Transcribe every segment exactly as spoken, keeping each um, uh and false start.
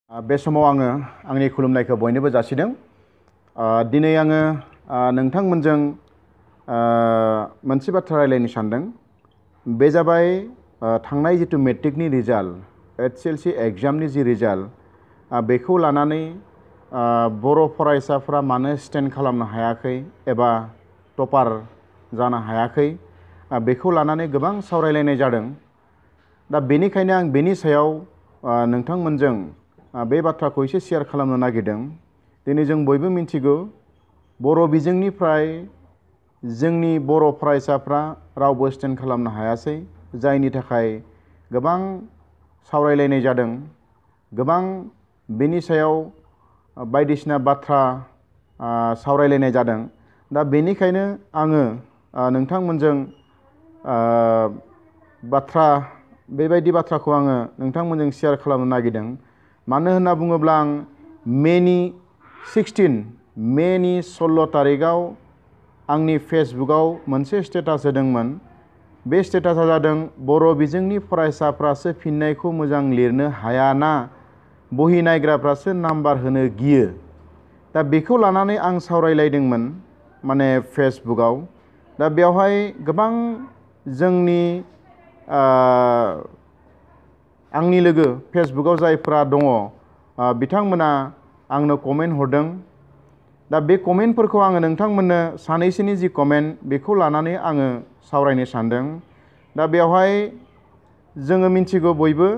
बे समाव आङो आंनि खुलुमनायखौ बयनोबो जासिदों। दिनै आङो नोंथांमोनजों मोनसे बाथ्रा रायलायनो सानदों। बे जाबाय थांनाय जितु मेट्रिकनि result H S L C एग्जामनि जि रिजाल्ट बेखौ लानानै बर' फरायसाफ्रा मानो स्टेन्ड खालामनो हायाखै एबा टपार जानो हायाखै बेखौ लानानै गोबां सावरायलायनाय जादों। दा बेनिखायनो आं बेनि सायाव नोंथांमोनजों बे बाथ्राखौ एसे शेयार खालामनो नागिरदों। दिनै जों बयबो मिथिगौ बर' बिजोंनिफ्राय जोंनि बर' फरायसाफ्रा रावबो स्टेन्ड खालामनो हायासै, जायनि थाखाय गोबां सावरायलायनाय जादों, गोबां बेनि सायाव बायदिसिना बाथ्रा सावरायलायनाय जादों। दा बेनिखायनो आङो नोंथांमोनजों बाथ्रा बेबायदि बाथ्राखौ आङो नोंथांमोनजों शेयार खालामनो नागिरदों। मानो होनना बुङोब्ला आं मेनि सिक्सटिन मेनि सल्ल' तारिखआव आंनि फेसबुकआव मोनसे स्टेटास होदोंमोन। बे स्टेटासा जादों बर' बिजोंनि फरायसाफ्रासो फिननायखौ मोजां लिरनो हायाना बहि नायग्राफ्रासो नाम्बार होनो गियो। दा बेखौ लानानै आं सावरायलायदोंमोन माने फेसबुकआव। दा बेवहाय गोबां जोंनि आंनि लोगो फेसबुकआव जायफ्रा दङ बिथांमोना आंनो कमेन्ट हरदों। दा बे कमेन्टफोरखौ आङो नोंथांमोननो सानैसोनि जि कमेन्ट बेखौ लानानै आङो सावरायनो सानदों। दा बेवहाय जोङो मिथिगौ बयबो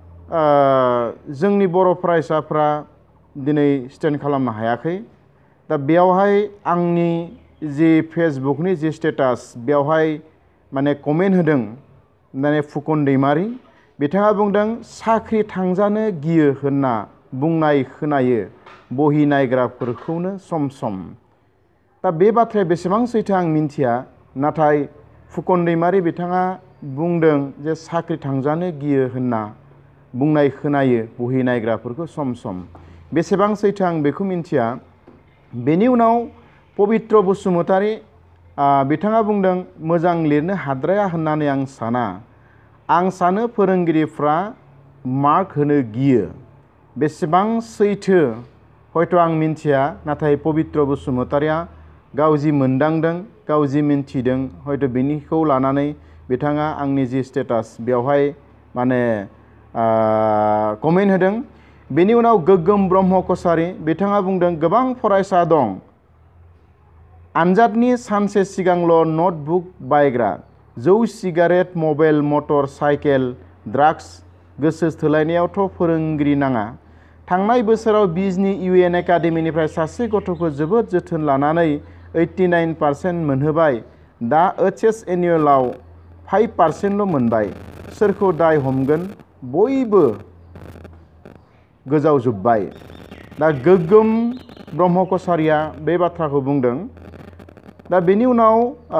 जोंनि बर' फरायसाफ्रा दिनै स्टेन्ड खालामनो हायाखै। दा बेयावहाय आंनि जि फेसबुकनि जि स्टेटास बेवहाय माने कमेन्ट होदों माने फुकन दैमारि। बिथाङा बुंदों साख्रि थांजानो गियो होनना बुंनाय खोनायो बहि नायग्राफोरखौनो सम सम। दा बे बाथ्राया बेसेबां सैथो आं मिन्थिया, नाथाय फुकन दैमारि बिथाङा बुंदों जे साख्रि थांजानो गियो होनना बुंनाय खोनायो बहि नायग्राफोरखौ सम सम। बेसेबां सैथो आं बेखौ मिन्थिया। बेनि उनाव पबित्र बसुमतारी बिथाङा बुंदों मोजां लिरनो हाद्राया होननानै आं साना। आं सानो फोरोंगिरिफ्रा मार्क होनो गियो। बेसेबां सैथो हयथ' आं मिन्थिया, नाथाय पबित्र बसुमतारीया गाव जि मोनदांदों गाव जि मिन्थिदों हयथ' बेनिखौ लानानै बिथाङा आंनि जि स्टेटास बेवहाय माने कमेन्ट होदों। बेनि उनाव गोग्गोम ब्रह्म कसारी बिथाङा बुंदों गोबां फरायसा दं आनजादनि सानसे सिगांल' नटबुक बायग्रा, जौ cigarette mobile motor cycle drugs गोसो थोलायनायावथ' फोरोंगिरि नाङा। थांनाय बोसोराव बिजनि इउ एन एकाडेमिनिफ्राय सासे गथ'खौ जोबोद जोथोन लानानै ओइटि नाइन पारसेन्ट मोनहोबाय। दा ओइच एस एनुवेलाव फाइभ पारसेन्टल' मोनबाय। सोरखौ दाय हमगोन? बयबो गोजावजोब्बाय। दा गोग्गोम ब्रह्म कसारिया बे बाथ्राखौ बुंदों। दा बेनि उनाव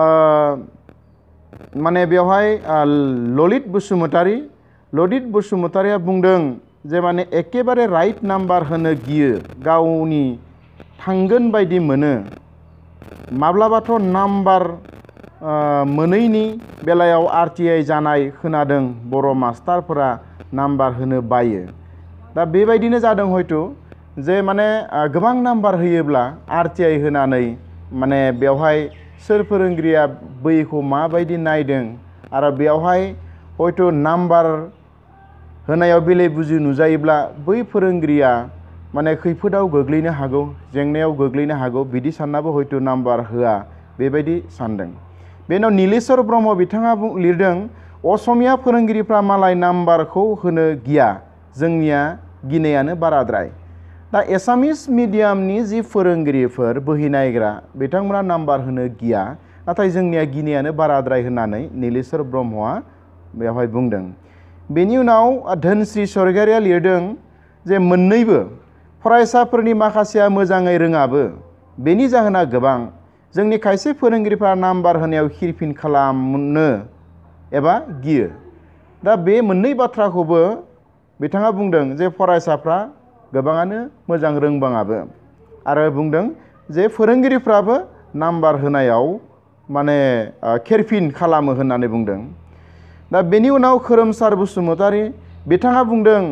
माने बेवहाय ललित बसुमतारी ललित बसुमतारीया बुंदों जे माने एखेबारे राइट नाम्बार होनो गियो, गावनि थांगोन बायदि मोनो। माब्लाबाथ' नाम्बार मोनैनि बेलायाव आर टि आइ जानाय खोनादों बर' मास्टारफोरा नाम्बार होनो बायो। दा बेबायदिनो जादों हयथ' जे माने गोबां नाम्बार होयोब्ला आर टि आइ होनानै माने बेवहाय सोर फोरोंगिरिया बैखौ माबायदि नायदों आरो बेवहाय हयथ' नाम्बार होनायाव बेले बुजि नुजायोब्ला बै फोरोंगिरिया माने खैफोदाव गोग्लैनो हागौ, जेंनायाव गोग्लैनो हागौ, बिदि साननाबो हयथ' नाम्बार होआ बेबायदि सानदों। बेनाव नीलेश्वर ब्रह्म बिथाङा लिरदों असमिया फोरोंगिरिफ्रा मालाय नाम्बारखौ होनो गिया, जोंनिया गिनायानो बाराद्राय। दा एसामिस मिडियामनि जि फोरोंगिरिफोर बहि नायग्रा बिथांमोना नाम्बार होनो गिया, नाथाय जोंनिया गिनायानो बाराद्राय होननानै नीलेश्वर ब्रह्मआ बेवहाय बुंदों। बेनि उनाव धोनस्री स्वर्गियारिया लिरदों जे मोननैबो फरायसाफोरनि माखासेया मोजाङै रोङाबो। बेनि जाहोना गोबां। जोंनि खायसे फोरोंगिरिफ्रा नाम्बार होनायाव हिरफिन खालामनो एबा गियो। दा बे मोननै बाथ्राखौबो बिथाङा बुंदों जे फरायसाफ्रा गोबाङानो मोजां रोंबाङाबो आरो बुंदों जे फोरोंगिरिफ्राबो नाम्बार होनायाव माने खेरफिन खालामो होननानै बुंदों। दा बेनि उनाव खोरोमसार बसुमतारी बिथाङा बुंदों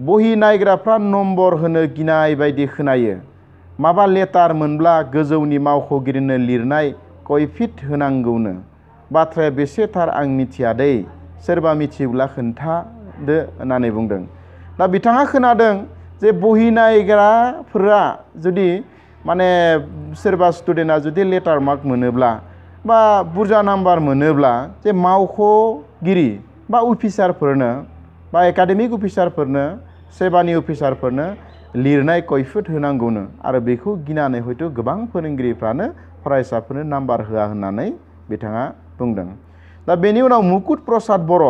बहि नायग्राफ्रा नम्बर होनो गिनाय बायदि खोनायो। माबा लेटार मोनब्ला गोजौनि मावख'गिरिनो लिरनाय कैफियत होनांगौनो। बाथ्राया बेसे थार आं मिथिया दै, सोरबा मिथियोब्ला खोन्थादो होननानै बुंदों। दा बिथाङा खोनादों जे बहि नायग्राफोरा जुदि माने सोरबा स्टुडेन्टआ जुदि लेटार मार्क मोनोब्ला बा बुरजा नाम्बार मोनोब्ला जे मावख'गिरि बा अफिसारफोरनो बा एकाडेमिक अफिसारफोरनो सेबानि अफिसारफोरनो लिरनाय कैफियत होनांगौनो। आरो बेखौ गिनानै हयथ' गोबां फोरोंगिरिफ्रानो फरायसाफोरनो नाम्बार होआ होननानै बिथाङा बुंदों। दा बेनि उनाव मुकुट प्रसाद बर'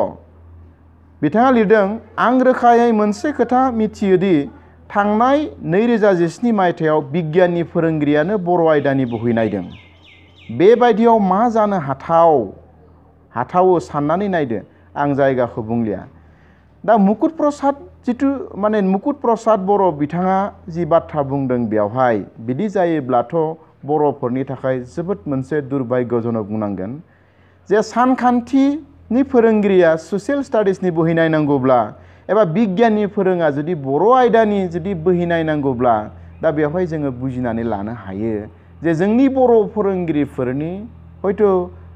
बिथाङा लिरदों, आं रोखायै मोनसे खोथा मिथियोदि थांनाय नैरोजा जिस्नि मायथाइयाव बिगियाननि फोरोंगिरियानो बर' आयदानि बहि नायदों। बेबायदियाव मा जानो हाथाव हाथावो साननानै नायदो, आं जायगाखौ बुंलिया। दा मुकुट प्रसाद जिथु माने मुकुट प्रसाद बर' बिथाङा जि बाथ्रा बुंदों बेवहाय बिदि जायोब्लाथ' बर'फोरनि थाखाय जोबोद मोनसे दुर्भाग्यजनक बुंनांगोन जे सानखान्थिनि फोरोंगिरिया ससियेल स्टाडिसनि बहि नायनांगौब्ला एबा बिगियाननि फोरोङा जुदि बर' आयदानि जुदि बहि नायनांगौब्ला दा बेवहाय जोङो बुजिनानै लानो हायो जे जोंनि बर' फोरोंगिरिफोरनि हयथ'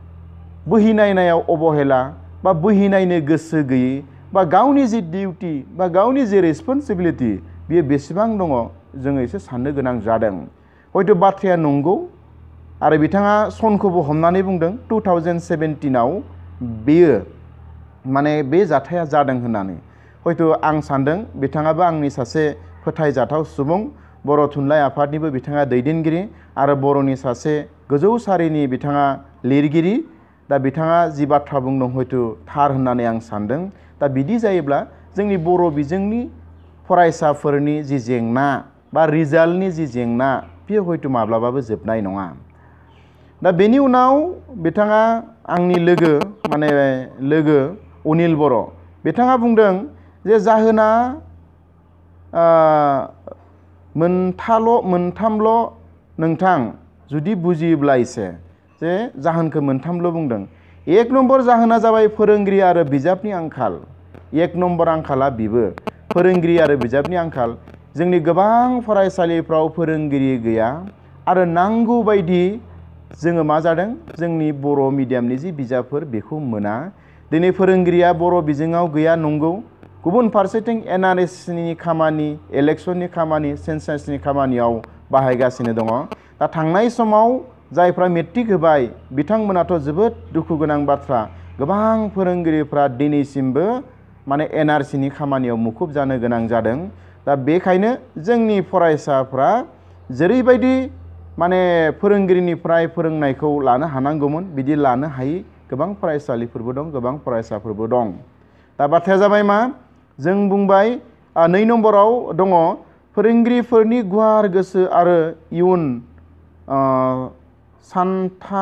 बहि नायनायाव अबहेला बा बहि नायनो गोसो गैयै बा गावनि जि डिउटि बा गावनि जि रेसपन्सिबिलिटि बियो बेसेबां दङ जोङो एसे साननो गोनां जादों। हयथ' बाथ्राया नंगौ आरो बिथाङा सनखौबो हमनानै बुंदों टु थावजेन्ड सेभेन्टिनाव बेयो माने बे जाथाया जादों होननानै। हयथ' आं सान्दों बिथाङाबो आंनि सासे फोथायजाथाव सुबुं, बर' थुनलाइ आफादनिबो बिथाङा दैदेनगिरि आरो बर'नि सासे गोजौ सारिनि बिथाङा लिरगिरि। दा बिथाङा जि बाथ्रा बुंदों हयथ' थार होननानै आं सान्दों। दा बिदि जायोब्ला जोंनि बर' बिजोंनि फरायसाफोरनि जि जेंना बा रिजाल्टनि जि जेंना बेयो हयथ' माब्लाबाबो जोबनाय नङा। दा बेनि उनाव बिथाङा आंनि लोगो माने लोगो अनिल बर' बिथाङा बुंदों जे जाहोना मोनथाल' मोनथामल' नोंथां जुदि बुजियोब्ला एसे जे जाहोनखौ मोनथामल' बुंदों। एक नम्बर जाहोना जाबाय फोरोंगिरि आरो बिजाबनि आंखाल। एक नम्बर आंखाला बेबो फोरोंगिरि आरो बिजाबनि आंखाल। जोंनि गोबां फरायसालिफ्राव फोरोंगिरि गैया आरो नांगौ बायदि जोङो मा जादों जोंनि बर' मिडियामनि जि बिजाबफोर बेखौ मोना। दिनै फोरोंगिरिया बर' बिजोङाव गैया नंगौ, गुबुन फारसेथिं एन आर एसनि खामानि, इलेक्सननि खामानि, सेन्सासनि खामानियाव बाहायगासिनो दङ। दा थांनाय समाव जायफ्रा मेट्रिक होबाय बिथांमोनाथ' जोबोद दुखु गोनां बाथ्रा, गोबां फोरोंगिरिफ्रा दिनैसिमबो माने एन आर सिनि खामानियाव मुखुब जानो गोनां जादों। दा बेखायनो जोंनि फरायसाफ्रा जेरैबायदि माने फोरोंगिरिनिफ्राय फोरोंनायखौ लानो हानांगौमोन बिदि लानो हायि गोबां फरायसालिफोरबो दं, गोबां फरायसाफोरबो दं। दा बाथ्राया जाबाय मा, जों बुंबाय नै नम्बराव दङ फोरोंगिरिफोरनि गुवार गोसो आरो इयुन सानथा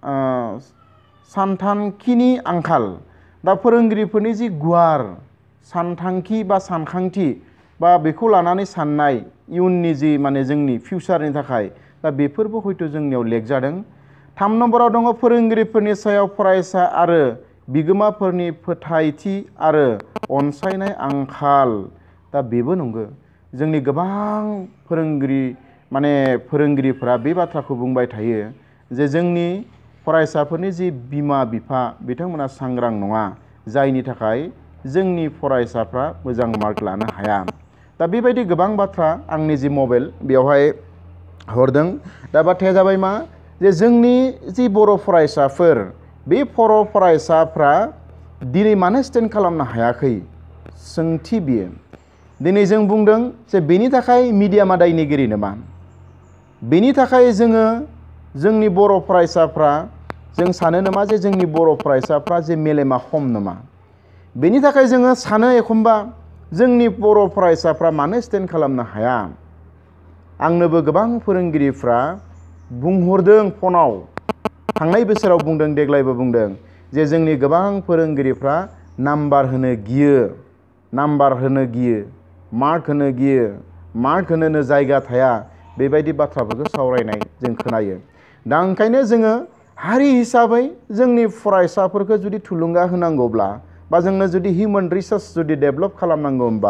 सानथांखिनि आंखाल। दा फोरोंगिरिफोरनि जि गुवार सानथांखि बा सानखांथि बा बेखौ लानानै साननाय इयुननि जि माने जोंनि फिउचारनि थाखाय, दा बेफोरबो हयथ' जोंनियाव लेक जादों। थाम नम्बराव दङ फोरोंगिरिफोरनि सायाव फरायसा आरो बिगोमाफोरनि फोथायथि आरो अनसायनाय आंखाल। दा बेबो नंगौ, जोंनि गोबां फोरोंगिरि माने फोरोंगिरिफोरा बे बाथ्राखौ बुंबाय थायो जे जोंनि फरायसाफोरनि जि बिमा बिफा बिथांमोना सांग्रां नङा, जायनि थाखाय जोंनि फरायसाफ्रा मोजां मार्क लानो हाया। दा बेबायदि गोबां बाथ्रा आंनि जि मबाइल बेवहाय हरदों। दा बाथ्राया जाबाय मा, जे जोंनि जि बर' फरायसाफोर बे बर' फरायसाफ्रा दिनै मानो स्टेन्ड खालामनो हायाखै सोंथि बियो। दिनै जों बुंदों जे बेनि थाखाय मिडियामा दायनिगिरि नामा, बेनि थाखाय जोङो जोंनि बर' फरायसाफ्रा जों सानो नामा जे जोंनि बर' फरायसाफ्रा जे मेलेमा खम नामा, बेनि थाखाय जोङो सानो एखमबा जोंनि बर' फरायसाफ्रा मानो स्टेन्ड खालामनो हाया। आंनोबो गोबां फोरोंगिरिफ्रा बुंहरदों फनाव, थांनाय बोसोराव बुंदों, देग्लायबो बुंदों जे जोंनि गोबां फोरोंगिरिफ्रा नाम्बार होनो गियो, नाम्बार होनो गियो, मार्क होनो गियो, मार्क होनोनो जायगा थाया, बेबायदि बाथ्राफोरखौ सावरायनाय जों खोनायो। दा ओंखायनो जोङो हारि हिसाबै जोंनि फरायसाफोरखौ जुदि थुलुंगा होनांगौब्ला बा जोंनो जुदि हिउमेन रिसोर्स जुदि डेभेलप खालामनांगौब्ला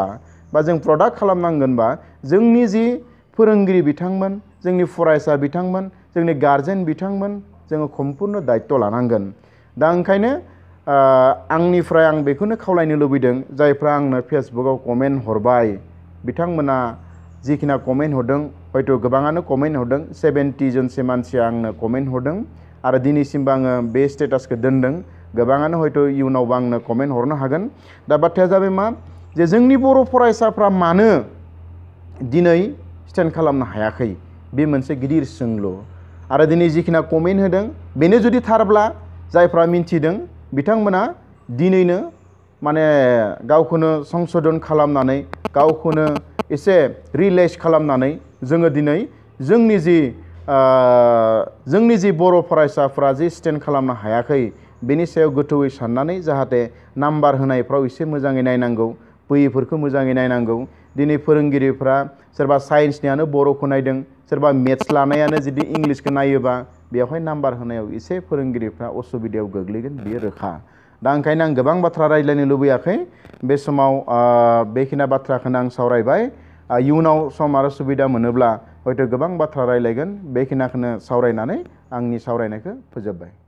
बा जों प्रडाक्ट खालामनांगोनबा जोंनि जि फोरोंगिरि बिथांमोन जोंनि फरायसा बिथांमोन जोंनि गार्जेन बिथांमोन जोङो सम्पुर्ण दायित्व लानांगोन। दा ओंखायनो आंनिफ्राय आं बेखौनो खावलायनो लुबैदों जायफ्रा आंनो फेसबुकाव कमेन्ट हरबाय बिथांमोना जिखिना कमेन्ट हरदों हयथ' गोबाङानो कमेन्ट हरदों सेभेन्टि जनसो मानसिया आंनो कमेन्ट हरदों आरो दिनैसिमबो आङो बे स्टेटासखौ दोनदों गोबाङानो हयथ' इयुनावबो आंनो कमेन्ट हरनो हागोन। दा बाथ्राया जाबाय मा जे जोंनि बर' फरायसाफ्रा मानो दिनै स्टेन्ड खालामनो हायाखै बे मोनसे गिदिर सोंलु आरो दिनै जिखिना कमेन्ट होदों बेनो जुदि थारब्ला जायफ्रा मिन्थिदों बिथांमोना दिनैनो माने गावखौनो संशोधन खालामनानै गावखौनो एसे रियेलाइज खालामनानै जोङो दिनै जोंनि जि जोंनि जि बर' फरायसाफ्रा जि स्टेन्ड खालामनो हायाखै बेनि सायाव गोथौयै साननानै जाहाथे नाम्बार होनायफ्राव एसे मोजाङै नायनांगौ फैयैफोरखौ मोजाङै नायनांगौ। दिनै फोरोंगिरिफ्रा सोरबा साइन्सनियानो बर'खौ नायदों सोरबा मेथ्स लानायानो जुदि इंलिसखौ नायोबा बेवहाय नाम्बार होनायाव एसे फोरोंगिरिफ्रा असुबिदायाव गोग्लैगोन बेयो रोखा। दा ओंखायनो आं गोबां बाथ्रा रायज्लायनो लुबैयाखै बे समाव बेखिनि बाथ्राखौनो आं सावरायबाय। इयुनाव सम आरो सुबिदा मोनोब्ला हयथ' गोबां बाथ्रा रायज्लायगोन बेखिनिखौनो सावरायनानै आंनि सावरायनायखौ फोजोबबाय।